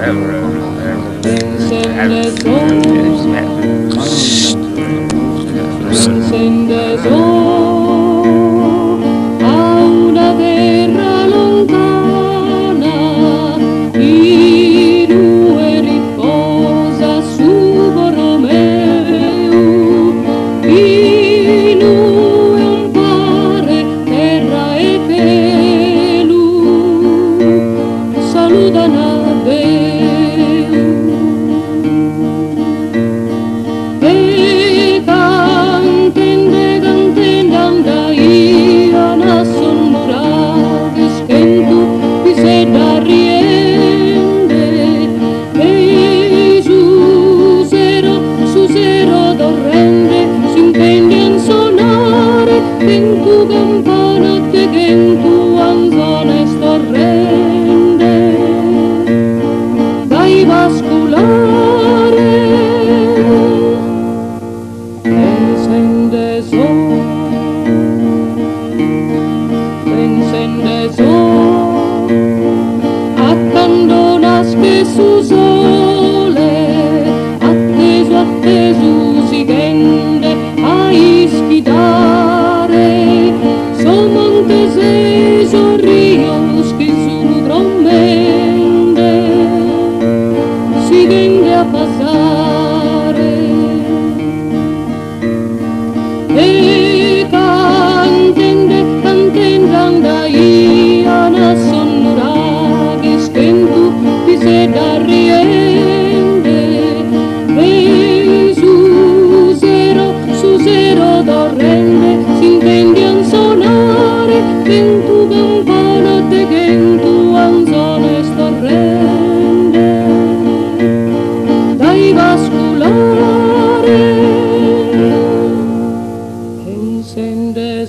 Enciendes a una terra lontana in cui riposa su Borromeo, in cui un pare terra e pelu salutano a Deo. En tu campana te che in tua anzone storrende dai basculare encende attendo nasce su sole atteso si tende a ischitare son montes esos ríos que su trombende siguen de a pasar e canten d'andai a na sonora che stento di seda riende e su zero d'orrende si intendian sonare in tu campana te che in tu anzone storrende dai basculare encende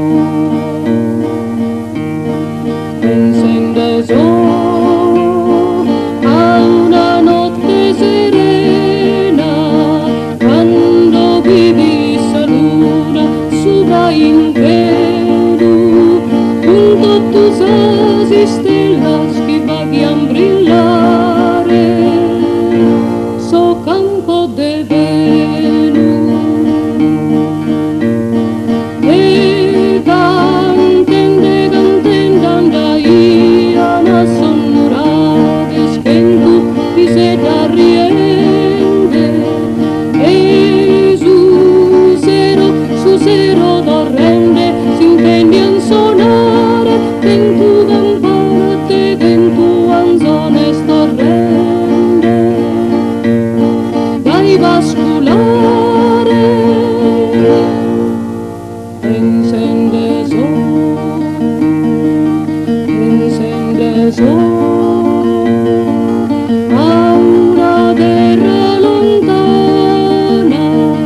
a una notte serena quando vivi luna suba in velu junto tus asas estelas que vayan brillare so campo de velu e canten d'andai a na sonora che in tu ti se da riende e su zero d'orrende si intendian sonare in tu campana te che in tu anzone storrende dai basculare encende a una terra lontana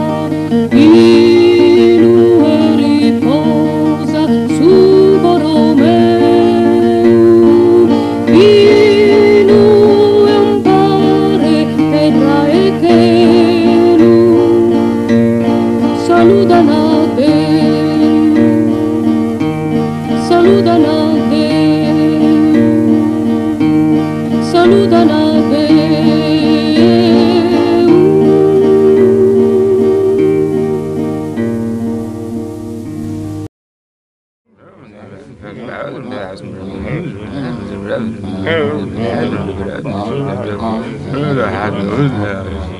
in cui riposa su Borromeo, in cui un pare terra e chelu salutano a Deo, salutano a Deo, salutano a Deo. Oh,